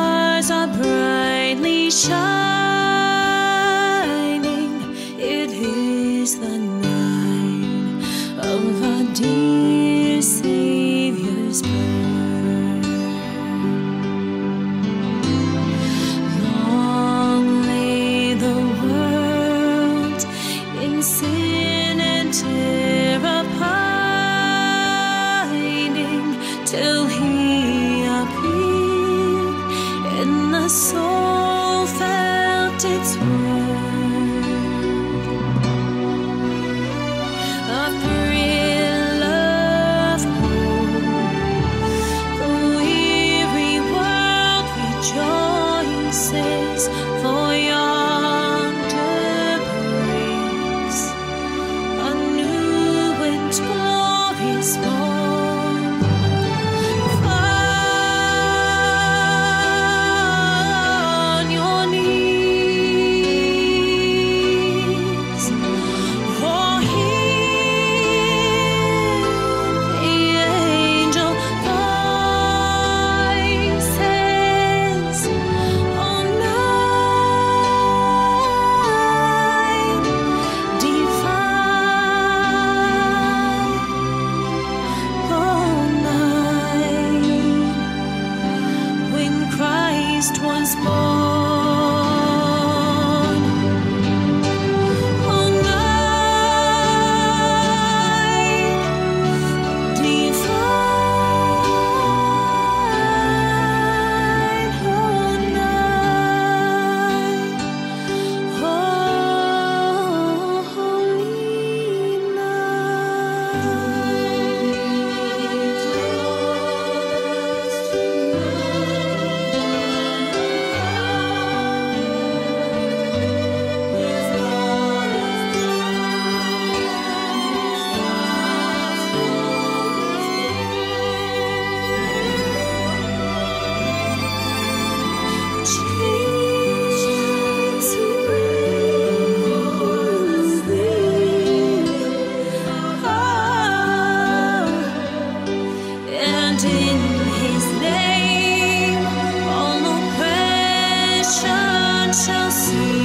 stars are brightly shining. It is the night of our dear Savior's birth. Long lay the world in sin and terror pining, till He appeared and the soul felt its worth. A thrill of hope, the weary world rejoices, for yonder breaks a new and glorious morn. On your knees, for hear the angel voices. Oh, night divine, oh, night when Christ was born. Oh, night divine, oh, night, holy and in His name all oppression shall cease.